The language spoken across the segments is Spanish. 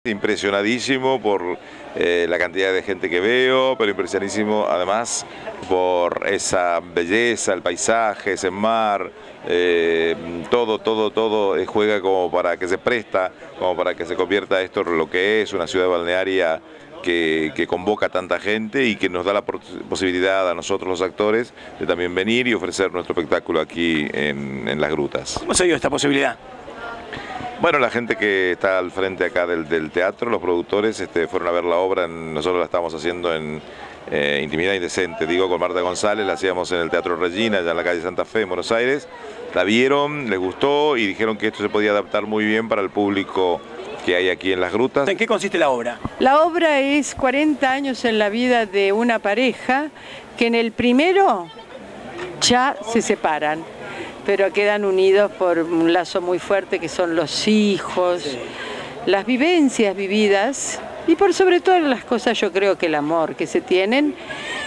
Impresionadísimo por la cantidad de gente que veo, pero impresionadísimo además por esa belleza, el paisaje, ese mar, todo juega como para que se presta, como para que se convierta esto en lo que es una ciudad balnearia que convoca a tanta gente y que nos da la posibilidad a nosotros los actores de también venir y ofrecer nuestro espectáculo aquí en las grutas. ¿Cómo se dio esta posibilidad? Bueno, la gente que está al frente acá del teatro, los productores, fueron a ver la obra, nosotros la estamos haciendo en Intimidad Indecente, digo, con Marta González, la hacíamos en el Teatro Regina, allá en la calle Santa Fe, en Buenos Aires. La vieron, les gustó y dijeron que esto se podía adaptar muy bien para el público que hay aquí en las grutas. ¿En qué consiste la obra? La obra es 40 años en la vida de una pareja que en el primero ya se separan, pero quedan unidos por un lazo muy fuerte que son los hijos, las vivencias vividas y por sobre todas las cosas yo creo que el amor que se tienen,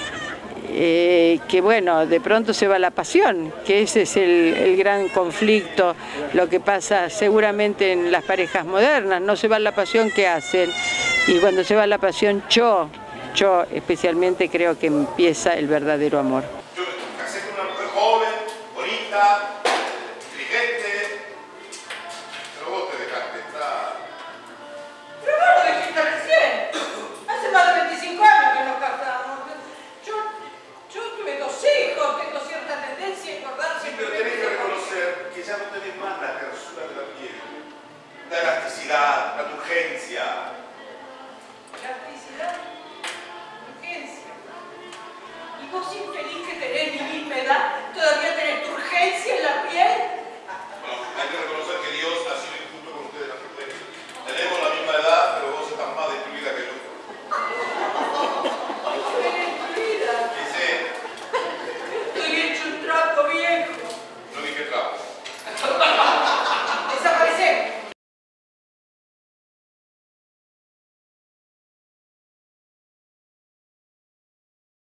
que bueno, de pronto se va la pasión, que ese es el gran conflicto, lo que pasa seguramente en las parejas modernas, no se va la pasión, ¿qué hacen? Y cuando se va la pasión, yo especialmente creo que empieza el verdadero amor. Yo me casé con una mujer joven, bonita, inteligente, pero vos te dejaste estar. Pero vos lo dijiste recién. Hace más de 25 años que nos casamos. Yo tuve 2 hijos, tengo cierta tendencia a engordar Sí, siempre. pero tenés que reconocer que ya no tenés más la tersura de la piel, la elasticidad, la turgencia. Elasticidad, urgencia. Y vos infeliz que tenés mi misma edad, todavía tenés tu urgencia en la piel.